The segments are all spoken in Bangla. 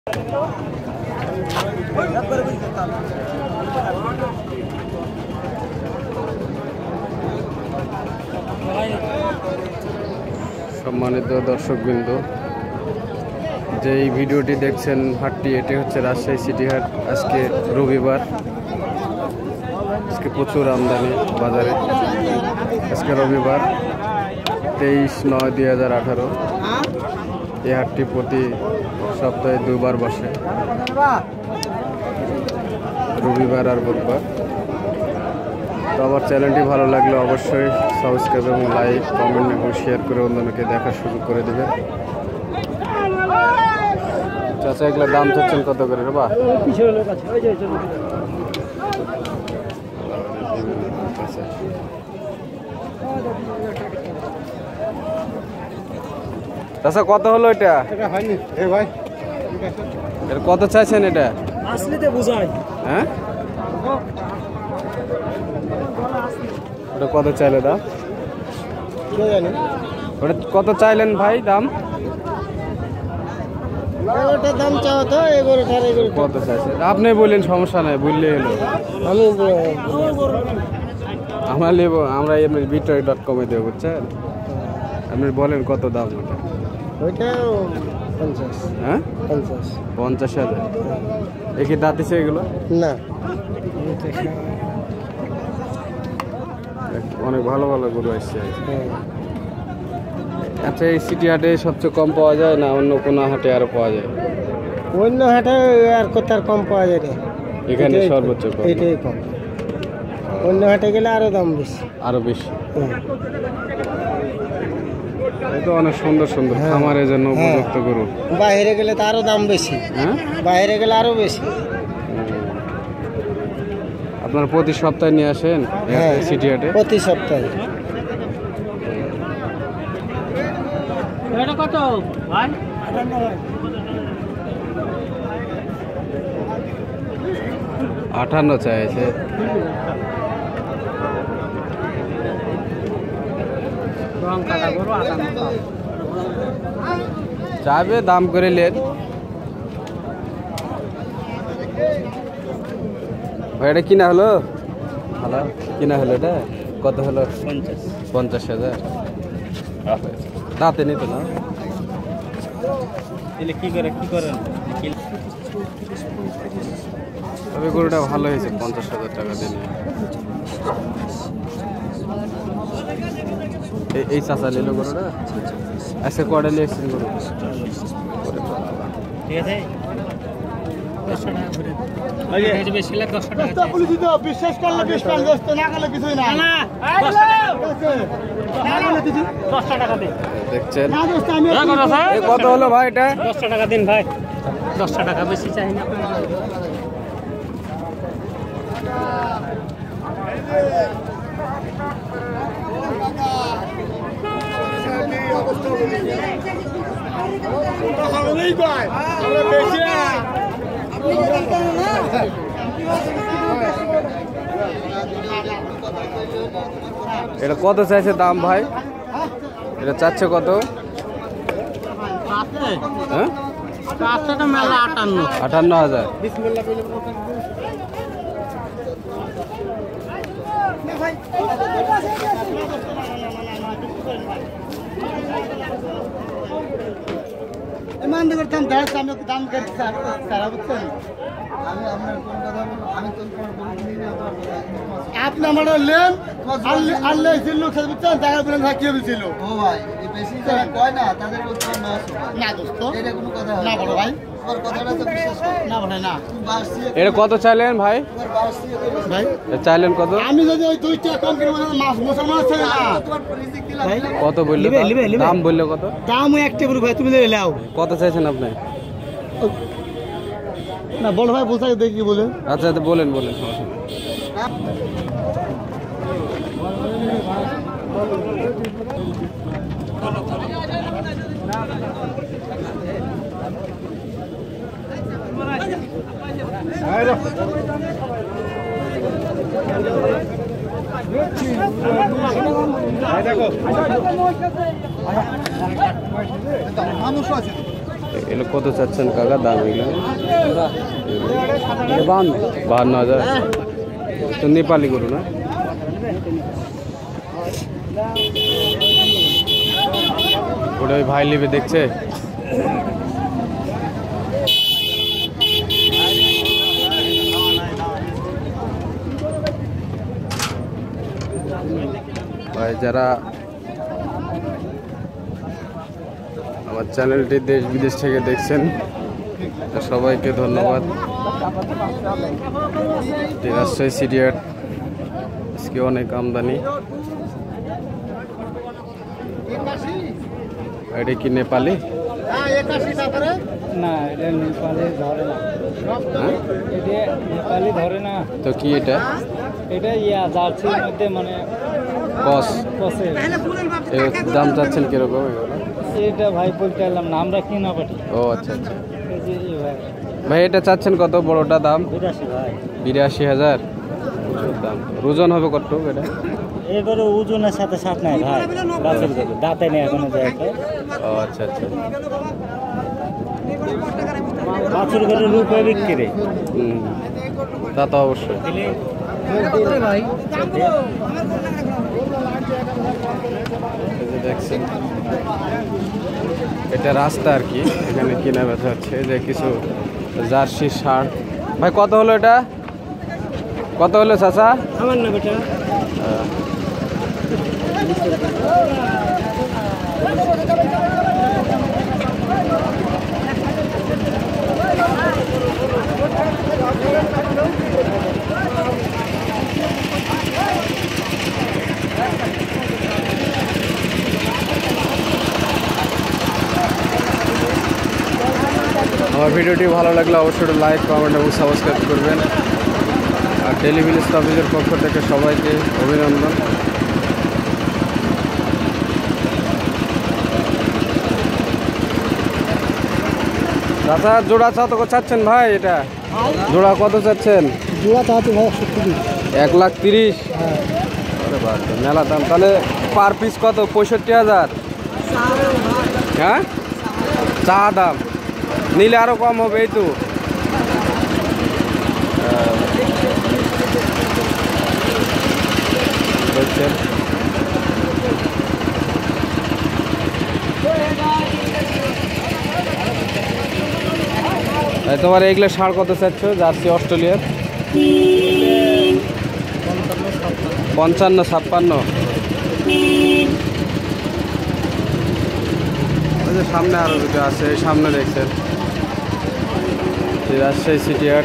সম্মানিত দর্শকবৃন্দ, যে এই ভিডিওটি দেখছেন হাটটি, এটি হচ্ছে রাজশাহী সিটি হাট। আজকে রবিবার, আজকে প্রচুর আমদানি বাজারে। আজকে রবিবার 23/9/2018। এই হাটটি প্রতি সপ্তাহে দুবার বসে, রবিবার আর বুধবার। তো আমার চ্যানেলটি ভালো লাগলে অবশ্যই সাবস্ক্রাইব এবং লাইক, কমেন্ট এবং শেয়ার করে অন্যকে দেখার সুযোগ করে দেবেন। চাচা, এগুলো দাম চাচ্ছেন কত করে রে বা? চাচা, কত হলো এটা? কত চাইছেন এটা? হ্যাঁ, ওটা কত চাইলে দাম? ওটা কত চাইলেন ভাই দাম? কত চাইছেন আপনি? বললেন সমস্যা নাই, বললে হলো। আমরা নেবো, আমরা এমনি বিটয়.com-এ দেবো, বুঝছেন? আপনি বলেন কত দাম ওটা? 50। হ্যাঁ, 50,000। একে দাঁতিছে এগুলো? না, অনেক ভালো ভালো গরু আসছে। আচ্ছা, এই সিটি হাটে সবচেয়ে কম পাওয়া যায় না অন্য কোনো হাটে আরো পাওয়া যায়? অন্য হাটে আর কোথাও কম পাওয়া যায় না, এখানে সর্বোচ্চ কম। এটাই কম। অন্য হাটে গেলে আরো দাম বেশি, আরো বেশি। এই তো অনেক সুন্দর সুন্দর খামারের জন্য উপযুক্ত গরু। বাইরে গেলে তো আরো দাম বেশি। হ্যাঁ, বাইরে গেলে আরো বেশি। আপনারা প্রতি সপ্তাহে নিয়ে আসেন সিটি হাটে? প্রতি সপ্তাহে। কত ভাই? 58 চাইছে। চাইবে দাম করে লেন। এটা কিনা হলো? ভালো কিনা হলো। এটা কত হলো? 50,000। দাঁতে নিত না? কি করেন? তবে গরুটা ভালো হয়েছে, 50,000 টাকা দিয়ে। এই চাচা নিল গরুটা। আজকে কয়টা নিয়ে এসেছেন গরু? ঠিক আছে, বিশ্বাস করলে দেখছেন কত হলো ভাই? এটা 10 টাকা দিন ভাই, 10 টাকা বেশি চাই না। এটা কত চাইছে দাম ভাই? এটা চাচ্ছে কত? হ্যাঁ, 58,000। করতাম দাম সারা বুঝছেন। আপনি আমার লেন আল্লাহ ছিল বুঝছেন, দেখা বলেন কি হয়েছিল? ও ভাই, বেশি কয় না তাদের না দোস্ত, এটা কোনো কথা না বড় ভাই। এটা কত চাইলেন ভাই? চাইলেন কত? আমি যদি ওই 2 টাকা কম করে মাছ মুসলমান আছে না কত বললে? দাম বললে কত? দাম ওই একটা বড় ভাই, তুমি লাও। কত চাইছেন আপনি? না বড় ভাই বলতে দেখি বলেন। আচ্ছা বলেন। দেখো মানুষ আছে। এগুলো কত চাচ্ছেন কাকা দাম? এগুলো 52,000। তো নেপালি গরু না? ওটা ওই ভাই নেবে দেখছে। ভাই যারা আমার চ্যানেলটি দেশ বিদেশ থেকে দেখছেন সবাইকে ধন্যবাদ। রাজশাহী সিটি হাট আজকে অনেক আমদানি। এটা কি নেপালি? না, এটা নেপালি ধরে না। এটা নেপালি ধরে না। তো কি এটা? এটা জার্সির মধ্যে মানে কসের। এর দাম চাচ্ছেন কিরকম? এটা ভাই বলতে এলাম না, আমরা কিনা পাঠি। ও আচ্ছা আচ্ছা। ভাই এটা চাচ্ছেন কত? বড়টা দাম 82,000। দাম ওজন হবে কত এটা? এবারে ওজনের সাথে সাথ নাই ভাই, দাঁতে নেই এখনো যায়। ও আচ্ছা আচ্ছা। বাছুর করে রূপে বিক্রি। তা তো অবশ্যই। দেখছেন এটা রাস্তা আর কি, এখানে কেনা বেচা হচ্ছে। যে কিছু জার্সি ষাঁড়। ভাই কত হলো এটা? কত হলো চাচা? আমার না বেটা। আমার ভিডিওটি ভালো লাগলে অবশ্যই লাইক, কমেন্ট এবং সাবস্ক্রাইব করবেন। আর ডেইলি ভিলেজ টপিকের পক্ষ থেকে সবাইকে অভিনন্দন। দাদা জোড়া কত চাচ্ছেন ভাই? এটা জোড়া কত চাচ্ছেন? জোড়া চাচ্ছি ভাই 1,30,000। আরে বাদ মেলা দাম। তাহলে পার পিস কত? 65,000। হ্যাঁ, চা দাম। নিলে আরো কম হবে। এই তো দেখছেন। তোমার এগুলো ষাঁড় কত চাচ্ছ? জার্সি অস্ট্রেলিয়ার 55-56। সামনে আরো দুটো আছে, সামনে দেখছেন রাজশাহী সিটি হাট।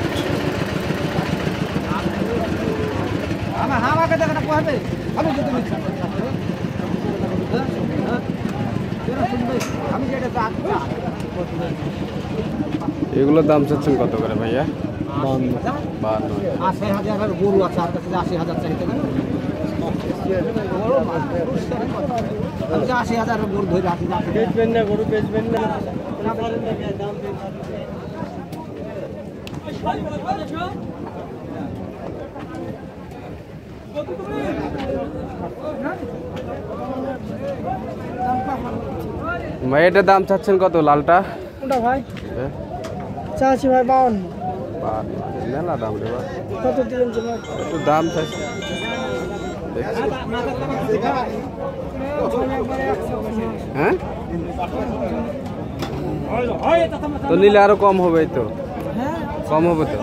এগুলোর দাম চাচ্ছেন কত করে ভাইয়া? 80,000 গরু আছে, 80,000 চাইতে 80,000 গরু ধরে রাখি। বেচবেন না গরু, বেচবেন না। ভাই এটার দাম চাচ্ছেন কত? লালটা কোনটা ভাই? চাচ্ছি ভাই 52। মেলা দাম রে ভাই। কত দিয়েছেন ভাই? একটু দাম চাচ্ছি। হ্যাঁ, তো নিলে আরো কম হবে। তো কম হবে তো।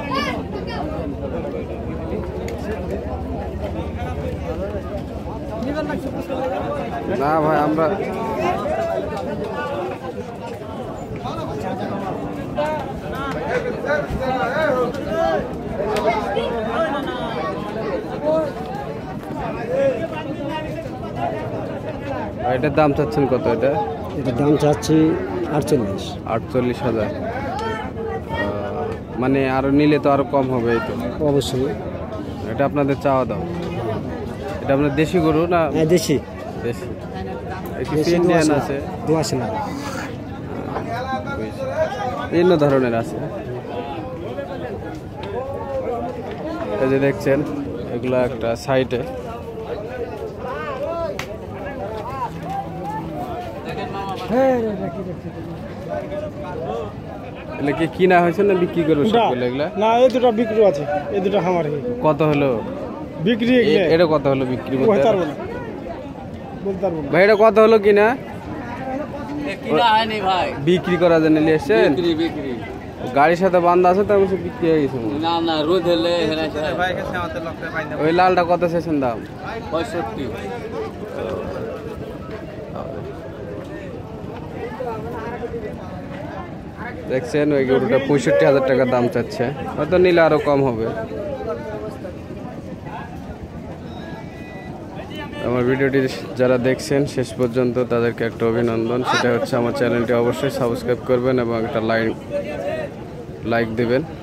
না ভাই আমরা এটার দাম চাচ্ছেন কত? এটার দাম চাচ্ছি 48,000। মানে আরো নিলে তো আরো কম হবে। এই তো অবশ্যই। এটা আপনাদের চাওয়া দাম। এটা আপনার দেশি গরু না? হ্যাঁ দেশি। দেশি। কিছু ইন্ডিয়ান আছে, দোয়াশি না, বিভিন্ন ধরনের আছে। এই যে দেখছেন এগুলো একটা সাইটে। হ্যাঁ এগুলো কি কিনা হয়েছে না বিক্রি করবে সবগুলো এগুলা? না এই দুটো বিক্রি আছে, এই দুটো আমার কত হলো বিক্রি। এটা কত হলো বিক্রি বলতে করতে? পারবো না, বলতে পারবো না। ভাই এটা কত হলো কিনা? কিনা হয়নি ভাই, বিক্রি করার জন্য নিয়ে এসছেন? বিক্রি গাড়ির সাথে বান্ধা আছে তার মধ্যে বিক্রি হয়ে গেছে মনে হয়। না না, রোদ হলে হেরাইছে। ওই লালটা কত চাইছেন দাম? 65। দেখছেন ওই গরুটা 65,000 টাকা দাম চাচ্ছে, হয়তো নিলে আরো কম হবে। আমার ভিডিওটি যারা দেখছেন শেষ পর্যন্ত তাদেরকে একটা অভিনন্দন। সেটা হচ্ছে আমার চ্যানেলটি অবশ্যই সাবস্ক্রাইব করবেন এবং একটা লাইক দেবেন।